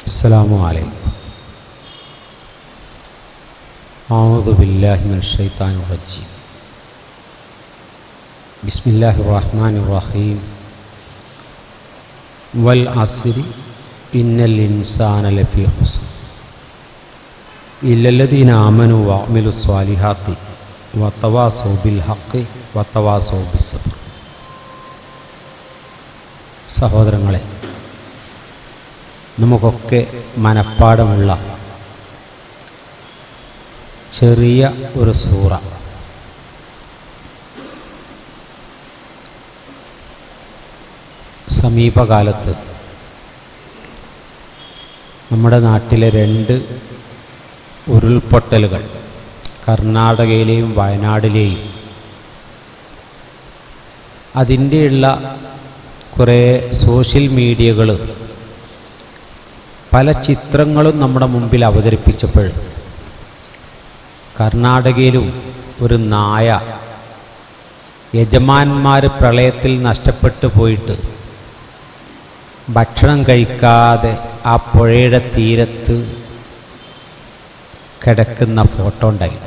अस्सलामु अलैकुम। औज़ु बिल्लाहि मिनश शैतानिर रजीम। बिस्मिल्लाहिर रहमानिर रहीम। वल अस्रि इन्नल इंसान लफी खुस्र इल्लल्लज़ीना आमनू व अमिलुस स्वालिहाति व तवासौ बिल हक़्क़ि व तवासौ बिस्सब्र। സഹോദരങ്ങളെ, നമുക്കൊക്കെ മനപ്പാടമുള്ള ചെറിയ ഒരു സൂറ, സമീപകാലത്ത് നമ്മുടെ നാട്ടിലെ 2 ഉരുൾപൊട്ടലുകൾ, കർണാടകയിലെയും വയനാടിലെയും, അതിൻ്റെയുള്ള കുറേ സോഷ്യൽ മീഡിയകൾ പല ചിത്രങ്ങളും നമ്മുടെ മുമ്പിൽ അവതരിപ്പിച്ചപ്പോൾ കർണാടകയിലും ഒരു നായ യജമാന്മാർ പ്രളയത്തിൽ നഷ്ടപ്പെട്ടു പോയിട്ട് ഭക്ഷണം കഴിക്കാതെ ആ പുഴയുടെ തീരത്ത് കിടക്കുന്ന ഫോട്ടോ ഉണ്ടായി.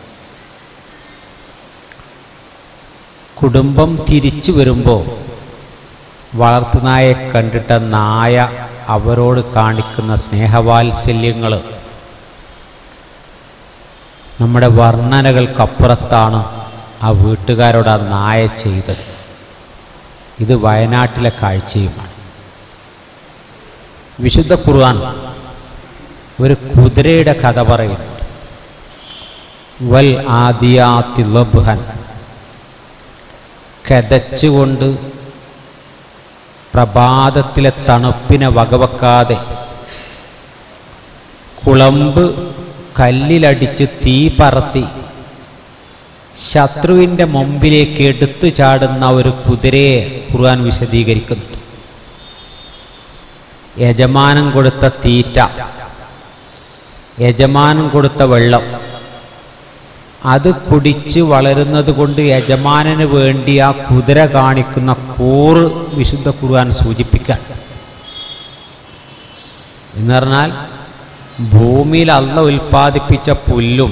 കുടുംബം തിരിച്ചു വരുമ്പോൾ വളർത്തുനായെ കണ്ടിട്ട നായ അവരോട് കാണിക്കുന്ന സ്നേഹവാത്സല്യങ്ങൾ നമ്മുടെ വർണ്ണനകൾക്കപ്പുറത്താണ് ആ വീട്ടുകാരോട് ആ നായ ചെയ്തത്. ഇത് വയനാട്ടിലെ കാഴ്ചയുമാണ്. വിശുദ്ധ ഖുർആൻ ഒരു കുതിരയുടെ കഥ പറയുന്നുണ്ട്. വൽ ആദിയാതി ലബ്ഹൻ, കതച്ചുകൊണ്ട് പ്രഭാതത്തിലെ തണുപ്പിനെ വകവെക്കാതെ കുളമ്പ് കല്ലിലടിച്ച് തീ പറത്തി ശത്രുവിൻ്റെ മുമ്പിലേക്ക് എടുത്തു ചാടുന്ന ഒരു കുതിരയെ ഖുർആൻ വിശദീകരിക്കുന്നുണ്ട്. യജമാനൻ കൊടുത്ത തീറ്റ, യജമാനൻ കൊടുത്ത വെള്ളം, അത് കുടിച്ച് വളരുന്നത് കൊണ്ട് യജമാനന് വേണ്ടി ആ കുതിര കാണിക്കുന്ന കൂറ് വിശുദ്ധ ഖുർആൻ സൂചിപ്പിക്കാൻ. എന്ന് പറഞ്ഞാൽ ഭൂമിയിൽ അല്ലാഹു ഉൽപ്പാദിപ്പിച്ച പുല്ലും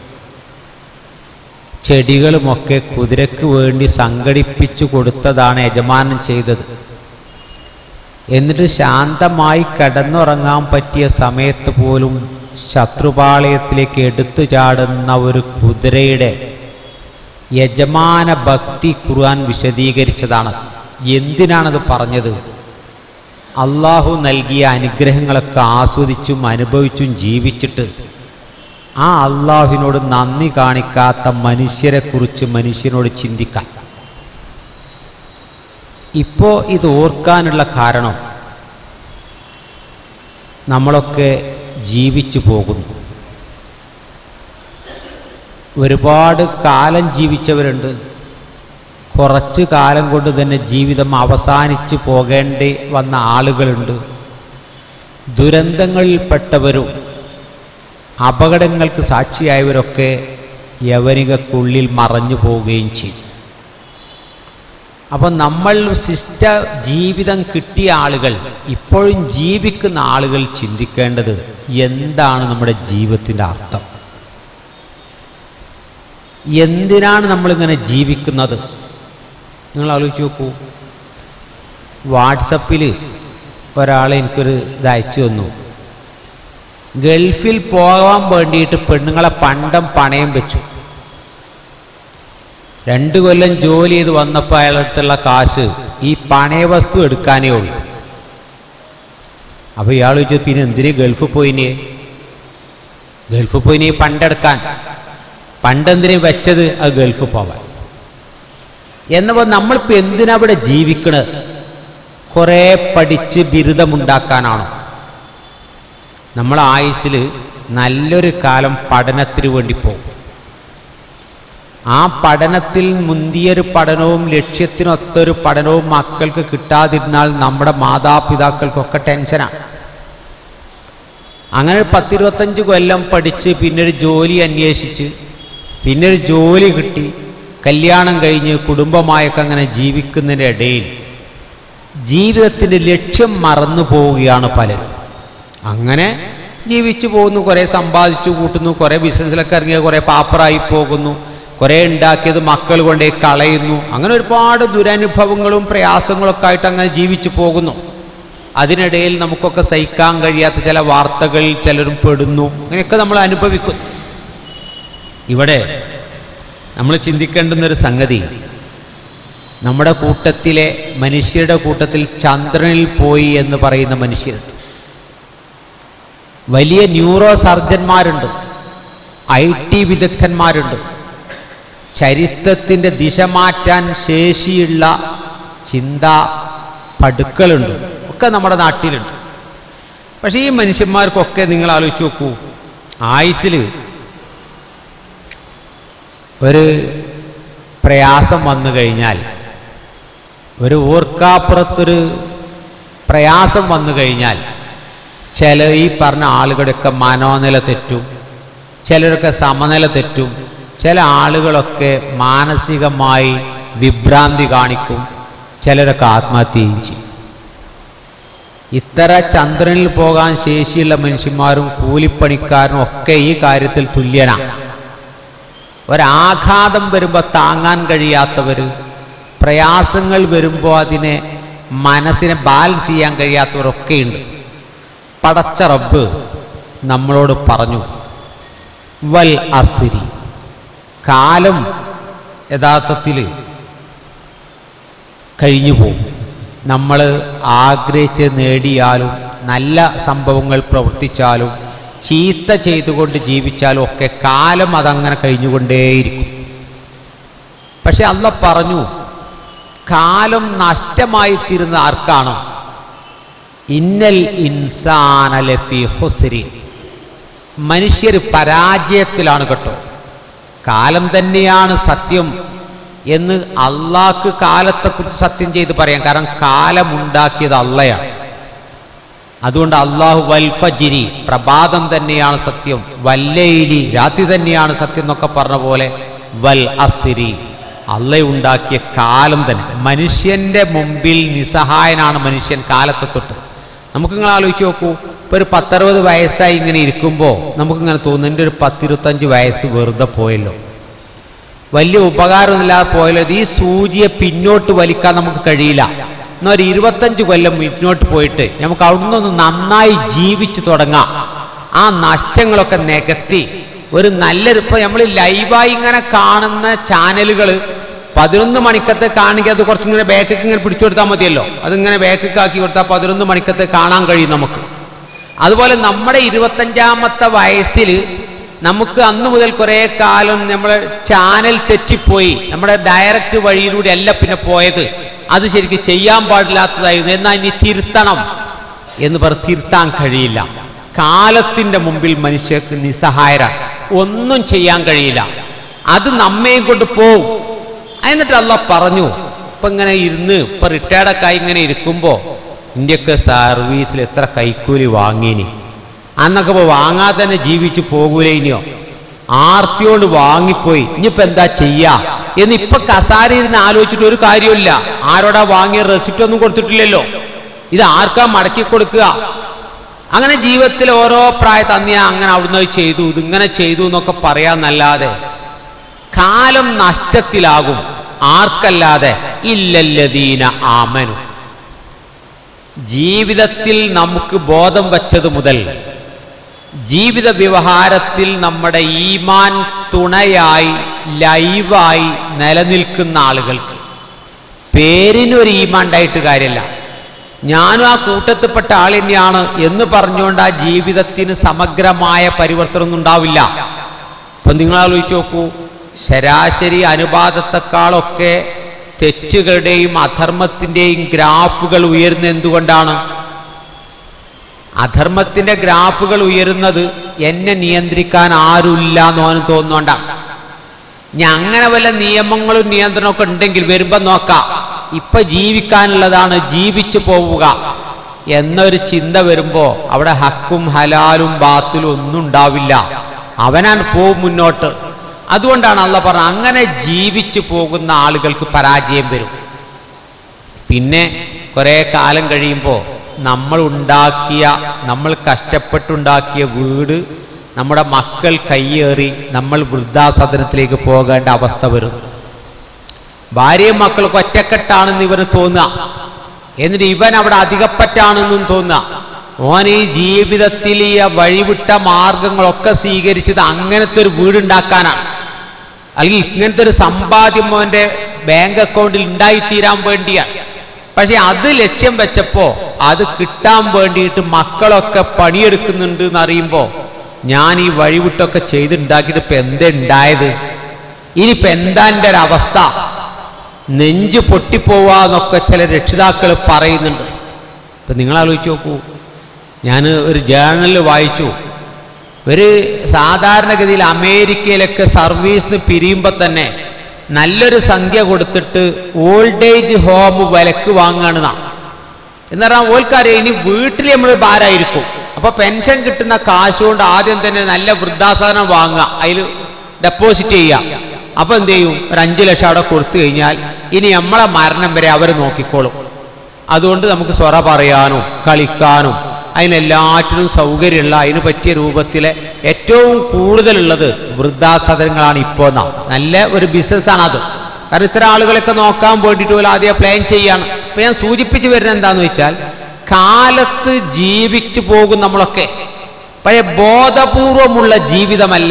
ചെടികളുമൊക്കെ കുതിരക്ക് വേണ്ടി സംഘടിപ്പിച്ചു കൊടുത്തതാണ് യജമാനൻ ചെയ്തത്. എന്നിട്ട് ശാന്തമായി കിടന്നുറങ്ങാൻ പറ്റിയ സമയത്ത് പോലും ശത്രുപാളയത്തിലേക്ക് എടുത്തു ചാടുന്ന ഒരു കുതിരയുടെ യജമാന ഭക്തി ഖുർആൻ വിശദീകരിച്ചതാണ്. എന്തിനാണത് പറഞ്ഞത്? അള്ളാഹു നൽകിയ അനുഗ്രഹങ്ങളൊക്കെ ആസ്വദിച്ചും അനുഭവിച്ചും ജീവിച്ചിട്ട് ആ അള്ളാഹുവിനോട് നന്ദി കാണിക്കാത്ത മനുഷ്യരെക്കുറിച്ച് മനുഷ്യനോട് ചിന്തിക്കാൻ. ഇപ്പോൾ ഇത് ഓർക്കാനുള്ള കാരണം, നമ്മളൊക്കെ ജീവിച്ചു പോകുന്നു. ഒരുപാട് കാലം ജീവിച്ചവരുണ്ട്. കുറച്ച് കാലം കൊണ്ട് തന്നെ ജീവിതം അവസാനിച്ചു പോകേണ്ടി വന്ന ആളുകളുണ്ട്. ദുരന്തങ്ങളിൽപ്പെട്ടവരും അപകടങ്ങൾക്ക് സാക്ഷിയായവരൊക്കെ യവനികക്കുള്ളിൽ മറഞ്ഞു പോവുകയും ചെയ്തു. അപ്പം നമ്മൾ ശിഷ്ട ജീവിതം കിട്ടിയ ആളുകൾ, ഇപ്പോഴും ജീവിക്കുന്ന ആളുകൾ ചിന്തിക്കേണ്ടത്, എന്താണ് നമ്മുടെ ജീവിതത്തിൻ്റെ അർത്ഥം? എന്തിനാണ് നമ്മളിങ്ങനെ ജീവിക്കുന്നത്? നിങ്ങൾ ആലോചിച്ച് നോക്കൂ. വാട്സപ്പിൽ ഒരാൾ എനിക്കൊരു ഇത് അയച്ചു തന്നു. ഗൾഫിൽ പോകാൻ വേണ്ടിയിട്ട് പെണ്ണുങ്ങളെ പണയം വെച്ചു. 2 കൊല്ലം ജോലി ചെയ്ത് വന്നപ്പോൾ അയാളടുത്തുള്ള കാശ് ഈ പണയ വസ്തു എടുക്കാനേ ഉള്ളൂ. അപ്പോൾ ഇയാൾ ചോദിച്ചു, പിന്നെ എന്തിനു ഗൾഫ് പോയിനെ? ഗൾഫ് പോയിനെ പണ്ടെടുക്കാൻ. പണ്ടെന്തിനു വെച്ചത്? അത് ഗൾഫ് പോവാൻ. എന്നപ്പോൾ നമ്മളിപ്പോൾ എന്തിനാ ഇവിടെ ജീവിക്കണത്? കുറേ പഠിച്ച് ബിരുദമുണ്ടാക്കാനാണോ? നമ്മൾ ആയുസ്സിൽ നല്ലൊരു കാലം പഠനത്തിന് വേണ്ടി പോകും. ആ പഠനത്തിൽ മുന്തിയൊരു പഠനവും ലക്ഷ്യത്തിനൊത്തൊരു പഠനവും മക്കൾക്ക് കിട്ടാതിരുന്നാൽ നമ്മുടെ മാതാപിതാക്കൾക്കൊക്കെ ടെൻഷനാണ്. അങ്ങനെ 10-25 കൊല്ലം പഠിച്ച് പിന്നൊരു ജോലി അന്വേഷിച്ച് പിന്നൊരു ജോലി കിട്ടി കല്യാണം കഴിഞ്ഞ് കുടുംബമായൊക്കെ അങ്ങനെ ജീവിക്കുന്നതിൻ്റെ ഇടയിൽ ജീവിതത്തിൻ്റെ ലക്ഷ്യം മറന്നു പോവുകയാണ് പലരും. അങ്ങനെ ജീവിച്ചു പോകുന്നു, കുറേ സമ്പാദിച്ചു കൂട്ടുന്നു, കുറേ ബിസിനസ്സിലൊക്കെ ഇറങ്ങിയ കുറേ പാപ്പറായി പോകുന്നു, കുറേ ഉണ്ടാക്കിയത് മക്കൾ കൊണ്ടേ കളയുന്നു. അങ്ങനെ ഒരുപാട് ദുരനുഭവങ്ങളും പ്രയാസങ്ങളൊക്കെ ആയിട്ട് അങ്ങനെ ജീവിച്ചു പോകുന്നു. അതിനിടയിൽ നമുക്കൊക്കെ സഹിക്കാൻ കഴിയാത്ത ചില വാർത്തകളിൽ ചിലരും പെടുന്നു. അങ്ങനെയൊക്കെ നമ്മൾ അനുഭവിക്കുന്നു. ഇവിടെ നമ്മൾ ചിന്തിക്കേണ്ടുന്നൊരു സംഗതി, നമ്മുടെ കൂട്ടത്തിലെ മനുഷ്യരുടെ കൂട്ടത്തിൽ ചന്ദ്രനിൽ പോയി എന്ന് പറയുന്ന മനുഷ്യരുണ്ട്. വലിയ ന്യൂറോ സർജന്മാരുണ്ട്, IT വിദഗ്ധന്മാരുണ്ട്, ചരിത്രത്തിൻ്റെ ദിശ മാറ്റാൻ ശേഷിയുള്ള ചിന്താ പടുക്കളുണ്ട്, ഒക്കെ നമ്മുടെ നാട്ടിലുണ്ട്. പക്ഷേ ഈ മനുഷ്യന്മാർക്കൊക്കെ നിങ്ങൾ ആലോചിച്ച് നോക്കൂ, ആയുസ്സിൽ ഒരു പ്രയാസം വന്നു കഴിഞ്ഞാൽ, ഒരു ഓർക്കാപ്പുറത്തൊരു പ്രയാസം വന്നു കഴിഞ്ഞാൽ ചില ഈ പറഞ്ഞ ആളുകളുടെയൊക്കെ മനോനില തെറ്റും, ചിലരൊക്കെ സമനില തെറ്റും, ചില ആളുകളൊക്കെ മാനസികമായി വിഭ്രാന്തി കാണിക്കും, ചിലരൊക്കെ ആത്മഹത്യയും ചെയ്യും. ഇത്തര ചന്ദ്രനിൽ പോകാൻ ശേഷിയുള്ള മനുഷ്യന്മാരും കൂലിപ്പണിക്കാരും ഒക്കെ ഈ കാര്യത്തിൽ തുല്യനാണ്. ഒരാഘാതം വരുമ്പോൾ താങ്ങാൻ കഴിയാത്തവർ, പ്രയാസങ്ങൾ വരുമ്പോൾ അതിനെ മനസ്സിനെ ബാലൻസ് ചെയ്യാൻ കഴിയാത്തവരൊക്കെയുണ്ട്. പടച്ച റബ്ബ് നമ്മളോട് പറഞ്ഞു, വൽ അസ്രി, കാലം യഥാർത്ഥത്തിൽ കഴിഞ്ഞു പോകും. നമ്മൾ ആഗ്രഹിച്ച് നേടിയാലും നല്ല സംഭവങ്ങൾ പ്രവർത്തിച്ചാലും ചീത്ത ചെയ്തുകൊണ്ട് ജീവിച്ചാലും ഒക്കെ കാലം അതങ്ങനെ കഴിഞ്ഞുകൊണ്ടേയിരിക്കും. പക്ഷെ അല്ലാഹ് പറഞ്ഞു, കാലം നഷ്ടമായി തീരുന്ന ആർക്കാണ്? ഇന്നൽ ഇൻസാന ലഫീ ഖുസ്രിൻ, മനുഷ്യർ പരാജയത്തിലാണ് കേട്ടോ. കാലം തന്നെയാണ് സത്യം എന്ന് അള്ളാഹ്ക്ക് കാലത്തെക്കുറിച്ച് സത്യം ചെയ്ത് പറയാം. കാരണം കാലമുണ്ടാക്കിയത് അള്ളയാണ്. അതുകൊണ്ട് അള്ളാഹു വൽ ഫജ്രി, പ്രഭാതം തന്നെയാണ് സത്യം, വല്ലൈലി, രാത്രി തന്നെയാണ് സത്യം എന്നൊക്കെ പറഞ്ഞ പോലെ വൽ അസ്രി, അള്ളാഹ് ഉണ്ടാക്കിയ കാലം തന്നെ. മനുഷ്യൻ്റെ മുമ്പിൽ നിസ്സഹായനാണ് മനുഷ്യൻ കാലത്തെ തൊട്ട്. നമുക്ക് നിങ്ങൾ ആലോചിച്ച് നോക്കൂ, ഇപ്പോൾ ഒരു 10-60 വയസ്സായി ഇങ്ങനെ ഇരിക്കുമ്പോൾ നമുക്കിങ്ങനെ തോന്നുന്നു, എൻ്റെ ഒരു 10-25 വയസ്സ് വെറുതെ പോയല്ലോ, വലിയ ഉപകാരമൊന്നുമില്ലാതെ പോയല്ലോ. ഈ സൂചിയെ പിന്നോട്ട് വലിക്കാൻ നമുക്ക് കഴിയില്ല. എന്നാൽ ഒരു 25 കൊല്ലം മുന്നോട്ട് പോയിട്ട് നമുക്ക് അവിടുന്ന് ഒന്ന് നന്നായി ജീവിച്ചു തുടങ്ങാം. ആ നഷ്ടങ്ങളൊക്കെ നികത്തി ഒരു നല്ലൊരു, ഇപ്പോൾ നമ്മൾ ലൈവായി ഇങ്ങനെ കാണുന്ന ചാനലുകൾ 11 മണിക്കത്തെ കാണിക്കുക, അത് കുറച്ചിങ്ങനെ ബാക്കിക്ക് ഇങ്ങനെ പിടിച്ചു കൊടുത്താൽ മതിയല്ലോ. അതിങ്ങനെ ബാക്കിക്ക് ആക്കി കൊടുത്താൽ 11 മണിക്കത്തെ കാണാൻ കഴിയും നമുക്ക്. അതുപോലെ നമ്മുടെ 25-ാമത്തെ വയസ്സിൽ നമുക്ക് അന്ന് മുതൽ കുറേ കാലം നമ്മൾ ചാനൽ തെറ്റിപ്പോയി, നമ്മുടെ ഡയറക്റ്റ് വഴിയിലൂടെ അല്ല പിന്നെ പോയത്, അത് ശരിക്കും ചെയ്യാൻ പാടില്ലാത്തതായിരുന്നു. എന്നാൽ ഇനി തിരുത്തണം എന്ന് പറഞ്ഞ് തിരുത്താൻ കഴിയില്ല. കാലത്തിൻ്റെ മുമ്പിൽ മനുഷ്യർക്ക് നിസ്സഹായരാണ്, ഒന്നും ചെയ്യാൻ കഴിയില്ല. അത് നമ്മയും കൊണ്ട് പോവും. എന്നിട്ട് അല്ലാഹ് പറഞ്ഞു, ഇപ്പം ഇങ്ങനെ ഇരുന്ന് ഇപ്പം റിട്ടയർഡൊക്കെ ആയി ഇങ്ങനെ ഇരിക്കുമ്പോൾ ഇന്ത്യക്ക് സർവീസിൽ എത്ര കൈക്കൂലി വാങ്ങിനി, അന്നൊക്കെ ഇപ്പോൾ വാങ്ങാതെ തന്നെ ജീവിച്ച് പോകൂലേ, ഇനിയോ ആർത്തിയോട് വാങ്ങിപ്പോയി, ഇനിയിപ്പോൾ എന്താ ചെയ്യുക എന്ന് ഇപ്പം കസാരയിരുന്ന് ആലോചിച്ചിട്ട് ഒരു കാര്യമില്ല. ആരോടാ വാങ്ങിയ റെസിപ്റ്റ് ഒന്നും കൊടുത്തിട്ടില്ലല്ലോ, ഇത് ആർക്കാ മടക്കി കൊടുക്കുക? അങ്ങനെ ജീവിതത്തിൽ ഓരോ പ്രായത്ത് അന്ന് ഞാൻ അങ്ങനെ അവിടുന്ന് ചെയ്തു, ഇതിങ്ങനെ ചെയ്തു എന്നൊക്കെ പറയാന്നല്ലാതെ കാലം നഷ്ടത്തിലാകും. ആർക്കല്ലാതെ? ഇല്ലല്ലദീന ആമനു. ജീവിതത്തിൽ നമുക്ക് ബോധം വച്ചത് മുതൽ ജീവിത വ്യവഹാരത്തിൽ നമ്മുടെ ഈമാൻ തുണയായി ലൈവായി നിലനിൽക്കുന്ന ആളുകൾക്ക് പേരിനൊരു ഈമാൻ ഉണ്ടായിട്ട് കാര്യമില്ല. ഞാനും ആ കൂട്ടത്തിൽപ്പെട്ട ആൾ തന്നെയാണ് എന്ന് പറഞ്ഞുകൊണ്ട് ആ ജീവിതത്തിന് സമഗ്രമായ പരിവർത്തനമൊന്നും ഉണ്ടാവില്ല. അപ്പം നിങ്ങൾ ആലോചിച്ച് നോക്കൂ, ശരാശരി അനുപാതത്തെക്കാളൊക്കെ തെറ്റുകളുടെയും അധർമ്മത്തിൻ്റെയും ഗ്രാഫുകൾ ഉയരുന്നത് എന്തുകൊണ്ടാണ്? അധർമ്മത്തിൻ്റെ ഗ്രാഫുകൾ ഉയരുന്നത് എന്നെ നിയന്ത്രിക്കാൻ ആരുമില്ല എന്നോന് തോന്നുകൊണ്ടാണ്. ഇനി അങ്ങനെ വല്ല നിയമങ്ങളും നിയന്ത്രണമൊക്കെ ഉണ്ടെങ്കിൽ വരുമ്പോൾ നോക്കാം, ഇപ്പം ജീവിക്കാനുള്ളതാണ്, ജീവിച്ചു പോവുക എന്നൊരു ചിന്ത വരുമ്പോൾ അവിടെ ഹക്കും ഹലാലും ബാത്തിലും ഒന്നും ഉണ്ടാവില്ല, അവനാണ് പോവും മുന്നോട്ട്. അതുകൊണ്ടാണ് അല്ലാഹ് പറഞ്ഞത്, അങ്ങനെ ജീവിച്ചു പോകുന്ന ആളുകൾക്ക് പരാജയം വരും. പിന്നെ കുറേ കാലം കഴിയുമ്പോൾ നമ്മൾ കഷ്ടപ്പെട്ടുണ്ടാക്കിയ വീട് നമ്മുടെ മക്കൾ കയ്യേറി നമ്മൾ വൃദ്ധാസദനത്തിലേക്ക് പോകേണ്ട അവസ്ഥ വരുന്നു. ഭാര്യയും മക്കൾക്ക് ഒറ്റക്കെട്ടാണെന്ന് ഇവന് തോന്നുക, എന്നിട്ട് ഇവൻ അവിടെ അധികപ്പറ്റാണെന്നും തോന്നുക. ഓൻ ഈ ജീവിതത്തിൽ ഈ വഴിവിട്ട മാർഗങ്ങളൊക്കെ സ്വീകരിച്ചത് അങ്ങനത്തെ ഒരു വീടുണ്ടാക്കാനാണ്, അല്ലെങ്കിൽ ഇങ്ങനത്തെ ഒരു സമ്പാദ്യം അവൻ്റെ ബാങ്ക് അക്കൗണ്ടിൽ ഉണ്ടായിത്തീരാൻ വേണ്ടിയാണ്. പക്ഷെ അത് ലക്ഷ്യം വെച്ചപ്പോൾ അത് കിട്ടാൻ വേണ്ടിയിട്ട് മക്കളൊക്കെ പണിയെടുക്കുന്നുണ്ട് എന്നറിയുമ്പോൾ ഞാൻ ഈ വഴിവിട്ടൊക്കെ ചെയ്തുണ്ടാക്കിയിട്ട് ഇപ്പം എന്താ ഉണ്ടായത്, ഇനിയിപ്പോൾ എന്താ എൻ്റെ ഒരവസ്ഥ, നെഞ്ച് പൊട്ടിപ്പോവാന്നൊക്കെ ചില രക്ഷിതാക്കൾ പറയുന്നുണ്ട്. ഇപ്പം നിങ്ങൾ ആലോചിച്ച് നോക്കൂ, ഞാൻ ഒരു ജേർണലിൽ വായിച്ചു, ഒരു സാധാരണഗതിയിൽ അമേരിക്കയിലൊക്കെ സർവീസിന് പിരിയുമ്പോൾ തന്നെ നല്ലൊരു സംഖ്യ കൊടുത്തിട്ട് ഓൾഡ് ഏജ് ഹോം വിലക്ക് വാങ്ങുകയാണ്. എന്ന് പറഞ്ഞാൽ ഓൽക്കറിയാം ഇനി വീട്ടിൽ നമ്മൾ ഭാരമായിരിക്കും, അപ്പോൾ പെൻഷൻ കിട്ടുന്ന കാശ് കൊണ്ട് ആദ്യം തന്നെ നല്ല വൃദ്ധാസദനം വാങ്ങുക, അതിൽ ഡെപ്പോസിറ്റ് ചെയ്യുക. അപ്പോൾ എന്ത് ചെയ്യും, ഒരു 5 ലക്ഷം അവിടെ കൊടുത്തു കഴിഞ്ഞാൽ ഇനി നമ്മളെ മരണം വരെ അവർ നോക്കിക്കോളും. അതുകൊണ്ട് നമുക്ക് സ്വറ പറയാനും കളിക്കാനും അതിനെല്ലാറ്റിനും സൗകര്യമുള്ള അതിന് പറ്റിയ രൂപത്തിലെ ഏറ്റവും കൂടുതലുള്ളത് വൃദ്ധാസദനങ്ങളാണ്. ഇപ്പോൾ നല്ല ഒരു ബിസിനസ്സാണത്. കാരണം ഇത്തരം ആളുകളൊക്കെ നോക്കാൻ വേണ്ടിയിട്ട് പോലും ആദ്യം പ്ലാൻ ചെയ്യാണ്. ഇപ്പം ഞാൻ സൂചിപ്പിച്ച് വരുന്നത് എന്താണെന്ന് വെച്ചാൽ, കാലത്ത് ജീവിച്ചു പോകും നമ്മളൊക്കെ, പക്ഷേ ബോധപൂർവമുള്ള ജീവിതമല്ല,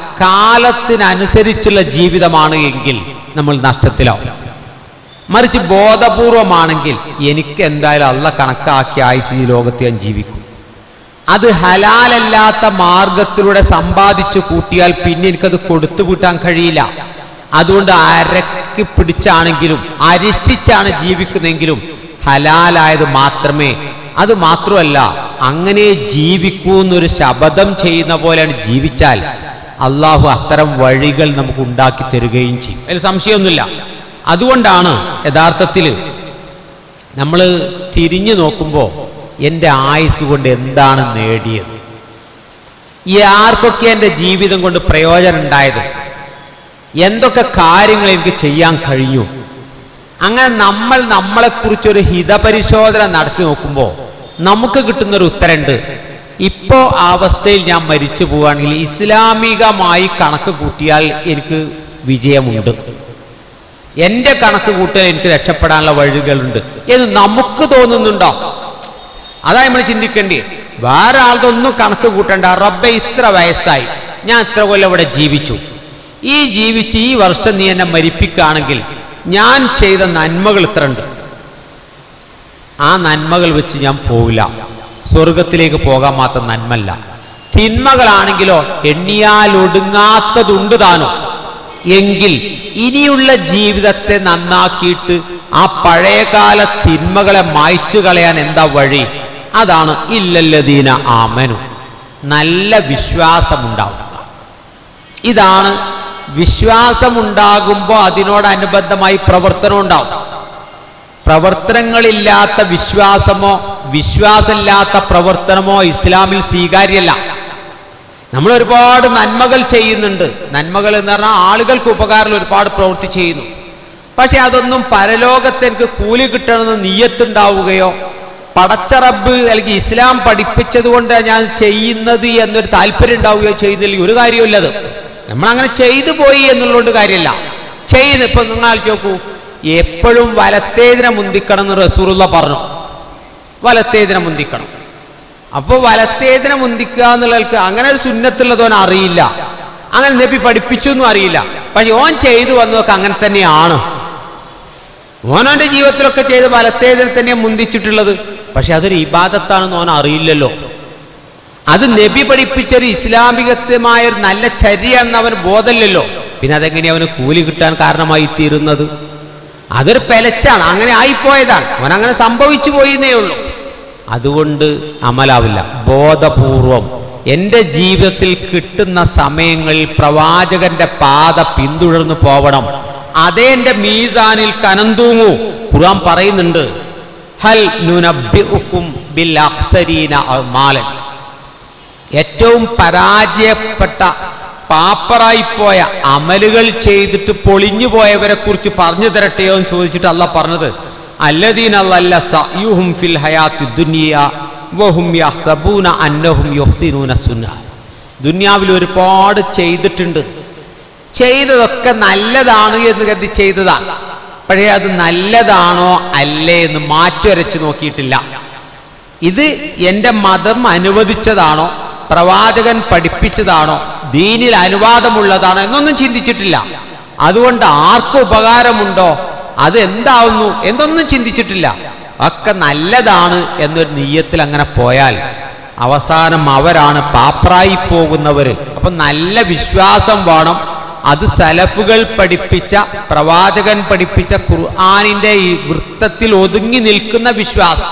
കാലത്തിനനുസരിച്ചുള്ള ജീവിതമാണ് എങ്കിൽ നമ്മൾ നഷ്ടത്തിലാവും. മറിച്ച് ബോധപൂർവമാണെങ്കിൽ എനിക്ക് എന്തായാലും അള്ള കണക്കാക്കിയ ആയുസ് ഈ ലോകത്ത് ഞാൻ ജീവിക്കും, അത് ഹലാലല്ലാത്ത മാർഗത്തിലൂടെ സമ്പാദിച്ചു കൂട്ടിയാൽ പിന്നെ എനിക്കത് കൊടുത്തു കൂട്ടാൻ കഴിയില്ല. അതുകൊണ്ട് അരക്ക് പിടിച്ചാണെങ്കിലും അരിഷ്ടിച്ചാണ് ജീവിക്കുന്നെങ്കിലും ഹലാലായത് മാത്രമേ, അത് മാത്രമല്ല അങ്ങനെ ജീവിക്കൂ എന്നൊരു ശപഥം ചെയ്യുന്ന പോലെയാണ് ജീവിച്ചാൽ അള്ളാഹു അത്തരം വഴികൾ നമുക്ക് ഉണ്ടാക്കി തരികയും ചെയ്യും, അതിൽ സംശയമൊന്നുമില്ല. അതുകൊണ്ടാണ് യഥാർത്ഥത്തിൽ നമ്മൾ തിരിഞ്ഞു നോക്കുമ്പോൾ എൻ്റെ ആയുസ് കൊണ്ട് എന്താണ് നേടിയത്, ഈ ആർക്കൊക്കെ എൻ്റെ ജീവിതം കൊണ്ട് പ്രയോജനം ഉണ്ടായത്, എന്തൊക്കെ കാര്യങ്ങൾ എനിക്ക് ചെയ്യാൻ കഴിഞ്ഞു, അങ്ങനെ നമ്മളെക്കുറിച്ചൊരു ഹിതപരിശോധന നടത്തി നോക്കുമ്പോൾ നമുക്ക് കിട്ടുന്നൊരു ഉത്തരമുണ്ട്. ഇപ്പോൾ ആ അവസ്ഥയിൽ ഞാൻ മരിച്ചു പോവുകയാണെങ്കിൽ ഇസ്ലാമികമായി കണക്ക് കൂട്ടിയാൽ എനിക്ക് വിജയമുണ്ട്, എൻ്റെ കണക്ക് കൂട്ടിയാൽ എനിക്ക് രക്ഷപ്പെടാനുള്ള വഴികളുണ്ട് എന്ന് നമുക്ക് തോന്നുന്നുണ്ടോ? അതാ നമ്മൾ ചിന്തിക്കേണ്ടി. വേറെ ആൾക്കൊന്നും കണക്ക് കൂട്ടണ്ട. റബ്ബെ ഇത്ര വയസ്സായി, ഞാൻ ഇത്ര കൊല്ലം ഇവിടെ ജീവിച്ചു, ജീവിച്ച് ഈ വർഷം നീ എന്നെ മരിപ്പിക്കുകയാണെങ്കിൽ ഞാൻ ചെയ്ത നന്മകൾ ഇത്ര ഉണ്ട്, ആ നന്മകൾ വെച്ച് ഞാൻ പോവില്ല, സ്വർഗത്തിലേക്ക് പോകാൻ മാത്രം നന്മല്ല. തിന്മകളാണെങ്കിലോ എണ്ണിയാൽ ഒടുങ്ങാത്തതുണ്ട് താനോ. എങ്കിൽ ഇനിയുള്ള ജീവിതത്തെ നന്നാക്കിയിട്ട് ആ പഴയകാല തിന്മകളെ മായ്ച്ചു കളയാൻ എന്താ വഴി? അതാണ് ഇല്ലല്ലദീന ആമനു, നല്ല വിശ്വാസമുണ്ടാവുക. ഇതാണ് വിശ്വാസമുണ്ടാകുമ്പോൾ അതിനോടനുബന്ധമായി പ്രവർത്തനം ഉണ്ടാവും. പ്രവർത്തനങ്ങളില്ലാത്ത വിശ്വാസമോ വിശ്വാസമില്ലാത്ത പ്രവർത്തനമോ ഇസ്ലാമിൽ സ്വീകാര്യമല്ല. നമ്മൾ ഒരുപാട് നന്മകൾ ചെയ്യുന്നുണ്ട്. നന്മകൾ എന്ന് പറഞ്ഞാൽ ആളുകൾക്ക് ഉപകാരം ഒരുപാട് പ്രവൃത്തി ചെയ്യുന്നു. പക്ഷെ അതൊന്നും പരലോകത്ത് എനിക്ക് കൂലി കിട്ടണമെന്ന് നിയ്യത്തുണ്ടാവുകയോ പടച്ച റബ്ബ് അല്ലെങ്കിൽ ഇസ്ലാം പഠിപ്പിച്ചത് കൊണ്ട് ഞാൻ ചെയ്യുന്നത് എന്നൊരു താല്പര്യം ഉണ്ടാവുകയോ ചെയ്യുന്നില്ല, ഒരു കാര്യമില്ലത്. നമ്മളങ്ങനെ ചെയ്തു പോയി എന്നുള്ളതുകൊണ്ട് കാര്യമില്ല. ഇപ്പം നിങ്ങൾ നോക്കൂ, എപ്പോഴും വലത്തേതിനെ മുന്തിക്കണം എന്ന് റസൂലുള്ള പറഞ്ഞു. വലത്തേതിനെ മുന്തിക്കണം. അപ്പോൾ വലത്തേതിനെ മുന്തിക്കുക എന്നുള്ളവർക്ക് അങ്ങനെ ഒരു സുന്നത്തുള്ളതോൻ അറിയില്ല, അങ്ങനെ നബി പഠിപ്പിച്ചു എന്നും അറിയില്ല. പക്ഷെ ഓൻ ചെയ്തു വന്നതൊക്കെ അങ്ങനെ തന്നെയാണ്. ഓനോന്റെ ജീവിതത്തിലൊക്കെ ചെയ്ത് വലത്തേതിനെ തന്നെ മുന്തിച്ചിട്ടുള്ളത്. പക്ഷെ അതൊരു ഇബാദത്താണെന്ന് ഓൻ അറിയില്ലല്ലോ. അത് നബി പഠിപ്പിച്ചൊരു ഇസ്ലാമികമായ ഒരു നല്ല ചര്യയാണെന്ന് അവന് ബോധമില്ലല്ലോ. പിന്നെ അതെങ്ങനെ അവന് കൂലി കിട്ടാൻ കാരണമായി തീരുന്നത്? അതൊരു പെലച്ചാണ്, അങ്ങനെ ആയിപ്പോയതാണ്, അവനങ്ങനെ സംഭവിച്ചു പോയിന്നേ ഉള്ളൂ. അതുകൊണ്ട് അമലാവില്ല. ബോധപൂർവം എൻ്റെ ജീവിതത്തിൽ കിട്ടുന്ന സമയങ്ങളിൽ പ്രവാചകന്റെ പാത പിന്തുടർന്നു പോവണം. അതേ എൻ്റെ മീസാനിൽ കനം തൂങ്ങൂ. ഖുർആൻ പറയുന്നുണ്ട്, ഹൽ നുനബ്ബിഉകും ബിൽ അഖ്സരീന അഅ്മാലൻ, ഏറ്റവും പരാജയപ്പെട്ട പാപ്പറായിപ്പോയ അമലുകൾ ചെയ്തിട്ട് പൊളിഞ്ഞു പോയവരെ കുറിച്ച് പറഞ്ഞു തരട്ടെയോ എന്ന് ചോദിച്ചിട്ട് അള്ളാഹ് പറഞ്ഞത്, അല്ലദീന ളല്ല സഅയുഹും ഫിൽ ഹയാത്തി ദുനിയ വഹും യഹ്സബൂന അന്നഹും യുഹ്സിനൂന സുന്ന. ദുനിയാവിൽ ഒരുപാട് ചെയ്തിട്ടുണ്ട്, ചെയ്തതൊക്കെ നല്ലതാണ് എന്ന് കരുതി ചെയ്തതാണ്. പക്ഷേ അത് നല്ലതാണോ അല്ലേ എന്ന് മാറ്റുരച്ച് നോക്കിയിട്ടില്ല. ഇത് എൻ്റെ മതം അനുവദിച്ചതാണോ, പ്രവാചകൻ പഠിപ്പിച്ചതാണോ, ദീനിൽ അനുവാദമുള്ളതാണോ എന്നൊന്നും ചിന്തിച്ചിട്ടില്ല. അതുകൊണ്ട് ആർക്കും ഉപകാരമുണ്ടോ, അത് എന്താവുന്നു എന്നൊന്നും ചിന്തിച്ചിട്ടില്ല. ഒക്കെ നല്ലതാണ് എന്നൊരു നിയ്യത്തിൽ അങ്ങനെ പോയാൽ അവസാനം അവരാണ് പാപ്രായി പോകുന്നവർ. അപ്പം നല്ല വിശ്വാസം വേണം. അത് സലഫുകൾ പഠിപ്പിച്ച, പ്രവാചകൻ പഠിപ്പിച്ച ഖുർആനിൻ്റെ ഈ വൃത്തത്തിൽ ഒതുങ്ങി നിൽക്കുന്ന വിശ്വാസം.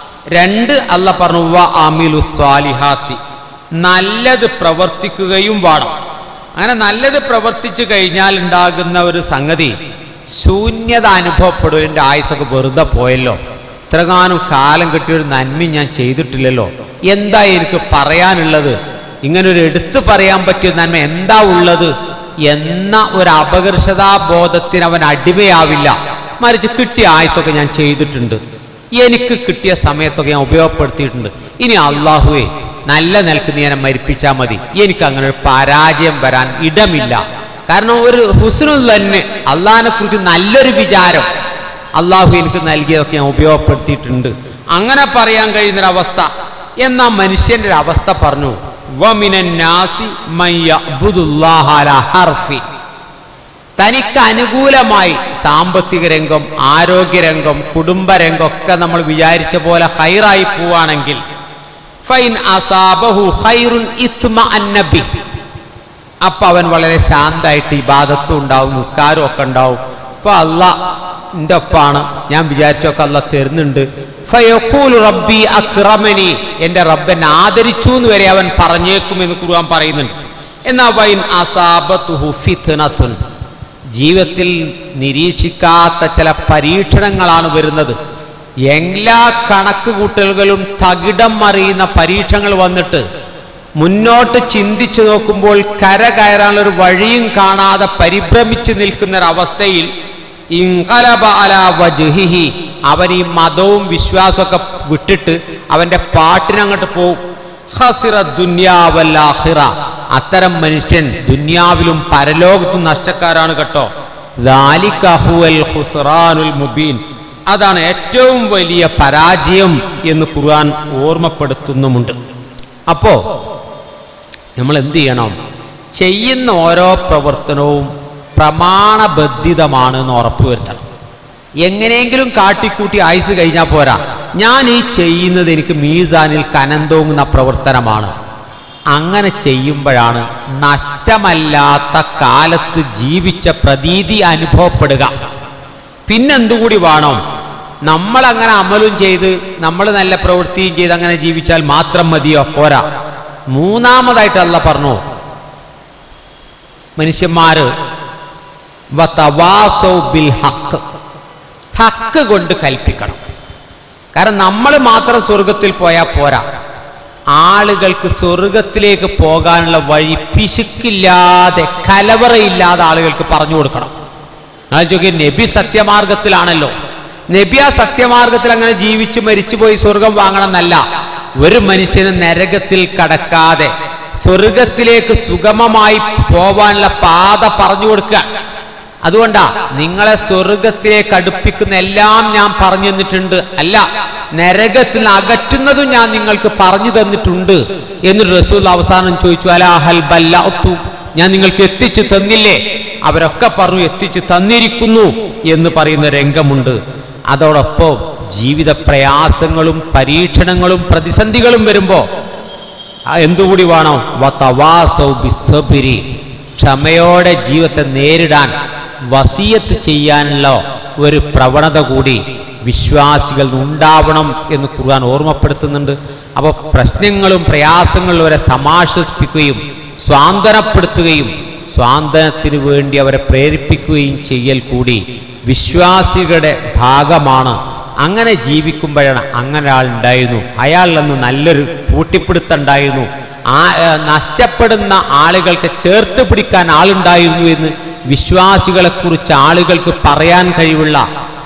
2 അല്ലാഹ് പറഞ്ഞു വ അമിലു സ്വാലിഹാത്തി, നല്ലത് പ്രവർത്തിക്കുകയും വേണം. അങ്ങനെ നല്ലത് പ്രവർത്തിച്ചു കഴിഞ്ഞാൽ ഉണ്ടാകുന്ന ഒരു സംഗതി, ശൂന്യത അനുഭവപ്പെടും. എൻ്റെ ആയുസ്സൊക്കെ വെറുതെ പോയല്ലോ, ഇത്രകാലം കാലം കിട്ടിയൊരു നന്മ ഞാൻ ചെയ്തിട്ടില്ലല്ലോ, എന്താ എനിക്ക് പറയാനുള്ളത്, ഇങ്ങനൊരു എടുത്തു പറയാൻ പറ്റിയ നന്മ എന്താ ഉള്ളത് എന്ന ഒരു അപകർഷതാബോധത്തിന് അവൻ അടിമയാവില്ല. മറിച്ച് കിട്ടിയ ആയുസ്സൊക്കെ ഞാൻ ചെയ്തിട്ടുണ്ട്, എനിക്ക് കിട്ടിയ സമയത്തൊക്കെ ഞാൻ ഉപയോഗപ്പെടുത്തിയിട്ടുണ്ട്, ഇനി അള്ളാഹുവേ നല്ല നിലക്ക് നീ എന്നെ മരിപ്പിച്ചാൽ മതി, എനിക്ക് അങ്ങനെ ഒരു പരാജയം വരാൻ ഇടമില്ല. കാരണം ഒരു ഹുസ്നുൽ തന്നെ, അള്ളാഹിനെ കുറിച്ച് നല്ലൊരു വിചാരം, അള്ളാഹു എനിക്ക് നൽകിയതൊക്കെ ഞാൻ ഉപയോഗപ്പെടുത്തിയിട്ടുണ്ട്, അങ്ങനെ പറയാൻ കഴിയുന്നൊരവസ്ഥ. എന്നാൽ മനുഷ്യൻ്റെ ഒരു അവസ്ഥ പറഞ്ഞു, വമിനന്നാസി മയ്യഅ്ബുദുല്ലാഹ അലാ ഹർഫി. തനിക്ക് അനുകൂലമായി സാമ്പത്തിക രംഗം, ആരോഗ്യരംഗം, കുടുംബരംഗം ഒക്കെ നമ്മൾ വിചാരിച്ച പോലെ ഹൈറായി പോവാണെങ്കിൽ ഫൈൻ അസാബഹു ഖൈറുൻ ഇത്മഅന്ന ബി, അപ്പം അവൻ വളരെ ശാന്തമായിട്ട് ഇബാദത്തും ഉണ്ടാവും, നിസ്കാരവും ഒക്കെ ഉണ്ടാവും. അപ്പോൾ അള്ളാഹ് എൻ്റെ ഒപ്പാണ്, ഞാൻ വിചാരിച്ചൊക്കെ അള്ളാഹ് തരുന്നുണ്ട്. ഫയഖൂലു റബ്ബി അക്റമനി, എൻ്റെ റബ്ബെന്നെ ആദരിച്ചു എന്ന് വരെ അവൻ പറഞ്ഞേക്കുമെന്ന് ഖുർആൻ പറയുന്നുണ്ട്. എന്നാൽ വൈൻ അസാബതുഹു ഫിത്നത്തുൻ, ജീവിതത്തിൽ നിരീക്ഷിക്കാത്ത ചില പരീക്ഷണങ്ങളാണ് വരുന്നത്. എല്ലാ കണക്കുകൂട്ടലുകളും തകിടം മറിയുന്ന പരീക്ഷണങ്ങൾ വന്നിട്ട് മുന്നോട്ട് ചിന്തിച്ചു നോക്കുമ്പോൾ കര കയറാനുള്ളൊരു വഴിയും കാണാതെ പരിഭ്രമിച്ച് നിൽക്കുന്നൊരവസ്ഥയിൽ ഇൻഖലബ അലാ വജ്ഹിഹി, അവൻ ഈ മതവും വിശ്വാസമൊക്കെ വിട്ടിട്ട് അവൻ്റെ പാട്ടിനങ്ങോട്ട് പോവും. ഖസിറ ദുനിയാ വൽ ആഖിറ, അത്തരം മനുഷ്യൻ ദുനിയാവിലും പരലോകത്തും നഷ്ടക്കാരാണ് കേട്ടോ. ദാലിക ഹുവൽ ഖുസ്റാനുൽ മുബീൻ, അതാണ് ഏറ്റവും വലിയ പരാജയം എന്ന് ഖുർആൻ ഓർമ്മപ്പെടുത്തുന്നുമുണ്ട്. അപ്പോൾ നമ്മൾ എന്ത് ചെയ്യണം? ചെയ്യുന്ന ഓരോ പ്രവർത്തനവും പ്രമാണബദ്ധിതമാണ് എന്ന് ഉറപ്പുവരുത്തണം. എങ്ങനെയെങ്കിലും കാട്ടിക്കൂട്ടി ആയുസ് കഴിഞ്ഞാൽ പോരാ, ഞാൻ ഈ ചെയ്യുന്നത് എനിക്ക് മീസാനിൽ കനം തോന്നുന്ന പ്രവർത്തനമാണ്. അങ്ങനെ ചെയ്യുമ്പോഴാണ് നഷ്ടമല്ലാത്ത കാലത്ത് ജീവിച്ച പ്രതീതി അനുഭവപ്പെടുക. പിന്നെന്തുകൂടി വേണം? നമ്മളങ്ങനെ അമലും ചെയ്ത് നമ്മൾ നല്ല പ്രവൃത്തിയും ചെയ്ത് അങ്ങനെ ജീവിച്ചാൽ മാത്രം മതിയോ? പോരാ. മൂന്നാമതായിട്ട് അല്ലാഹ് പറഞ്ഞു, മനുഷ്യന്മാർ വതവാസൗ ബിൽ ഹഖ്, ഹക്ക് കൊണ്ട് കൽപ്പിക്കണം. കാരണം നമ്മൾ മാത്രം സ്വർഗത്തിൽ പോയാൽ പോരാ, ആളുകൾക്ക് സ്വർഗത്തിലേക്ക് പോകാനുള്ള വഴി പിശുക്കില്ലാതെ, കലവറയില്ലാതെ ആളുകൾക്ക് പറഞ്ഞു കൊടുക്കണം. നബി സത്യമാർഗത്തിലാണല്ലോ. നബി ആ സത്യമാർഗത്തിൽ അങ്ങനെ ജീവിച്ചു മരിച്ചുപോയി സ്വർഗം വാങ്ങണം എന്നല്ല, ഒരു മനുഷ്യന് നരകത്തിൽ കടക്കാതെ സ്വർഗത്തിലേക്ക് സുഗമമായി പോവാനുള്ള പാത പറഞ്ഞു കൊടുക്കുക. അതുകൊണ്ടാ നിങ്ങളെ സ്വർഗത്തിലേക്ക് അടുപ്പിക്കുന്ന എല്ലാം ഞാൻ പറഞ്ഞു തന്നിട്ടുണ്ട്, അല്ല നരകത്തിൽ നിന്ന് അകറ്റുന്നതും ഞാൻ നിങ്ങൾക്ക് പറഞ്ഞു തന്നിട്ടുണ്ട് എന്ന് റസൂൽ അവസാനം ചോദിച്ചു, അലാ ഹൽ ബല്ലഅതു, ഞാൻ നിങ്ങൾക്ക് എത്തിച്ചു തന്നില്ലേ? അവരൊക്കെ പറഞ്ഞു എത്തിച്ചു തന്നിരിക്കുന്നു എന്ന് പറയുന്ന രംഗമുണ്ട്. അതോടൊപ്പം ജീവിത പ്രയാസങ്ങളും പരീക്ഷണങ്ങളും പ്രതിസന്ധികളും വരുമ്പോൾ എന്തുകൂടി വേണം? വതവാസൗ ബിസ്സബ്രി, ക്ഷമയോടെ ജീവിതത്തെ നേരിടാൻ വസിയത്ത് ചെയ്യാനുള്ള ഒരു പ്രവണത കൂടി വിശ്വാസികൾ ഉണ്ടാവണം എന്ന് ഖുർആൻ ഓർമ്മപ്പെടുത്തുന്നുണ്ട്. അപ്പോൾ പ്രശ്നങ്ങളും പ്രയാസങ്ങളും അവരെ സമാശ്വസിപ്പിക്കുകയും സ്വാന്തനപ്പെടുത്തുകയും സ്വാന്തനത്തിന് വേണ്ടി അവരെ പ്രേരിപ്പിക്കുകയും ചെയ്യൽ കൂടി വിശ്വാസികളുടെ ഭാഗമാണ്. അങ്ങനെ ജീവിക്കുമ്പോഴാണ് അങ്ങനെ ആളുണ്ടായിരുന്നു, അയാളിൽ നിന്ന് നല്ലൊരു കൂട്ടിപ്പിടുത്തുണ്ടായിരുന്നു, നഷ്ടപ്പെടുന്ന ആളുകൾക്ക് ചേർത്ത് പിടിക്കാൻ ആളുണ്ടായിരുന്നു എന്ന് വിശ്വാസികളെക്കുറിച്ച് ആളുകൾക്ക് പറയാൻ കഴിവുള്ള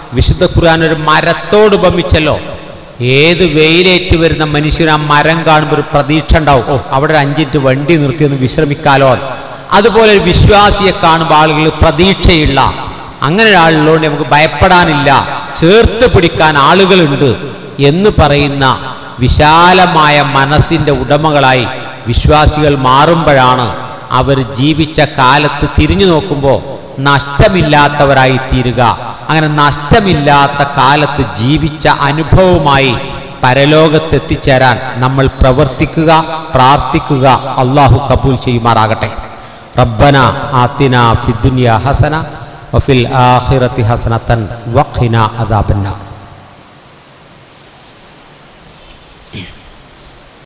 വിശുദ്ധ ഖുർആൻ ഒരു മരത്തോട് ഉപമിച്ചല്ലോ. ഏത് വെയിലേറ്റ് വരുന്ന മനുഷ്യന് ആ മരം കാണുമ്പോൾ ഒരു പ്രതീക്ഷ ഉണ്ടാവും, ഓ അവിടെ ഒരു 5 മിനിറ്റ് വണ്ടി നിർത്തി ഒന്ന് വിശ്രമിക്കാലോ. അതുപോലെ ഒരു വിശ്വാസിയെ കാണുമ്പോൾ ആളുകൾ പ്രതീക്ഷയുള്ള അങ്ങനെ ഒരാളുള്ളതുകൊണ്ട് നമുക്ക് ഭയപ്പെടാനില്ല, ചേർത്ത് പിടിക്കാൻ ആളുകളുണ്ട് എന്ന് പറയുന്ന വിശാലമായ മനസ്സിൻ്റെ ഉടമകളായി വിശ്വാസികൾ മാറുമ്പോഴാണ് അവർ ജീവിച്ച കാലത്ത് തിരിഞ്ഞു നോക്കുമ്പോൾ നഷ്ടമില്ലാത്തവരായി തീരുക. അങ്ങനെ നഷ്ടമില്ലാത്ത കാലത്ത് ജീവിച്ച അനുഭവവുമായി പരലോകത്തെത്തിച്ചേരാൻ നമ്മൾ പ്രവർത്തിക്കുക, പ്രാർത്ഥിക്കുക. അള്ളാഹു കബൂൽ ചെയ്യുമാറാകട്ടെ. റബ്ബന ആതിനാ ഫിദ്ദുനിയ ഹസന വഫിൽ ആഖിറതി ഹസനതൻ വഖിനാ അദാബന്നാർ.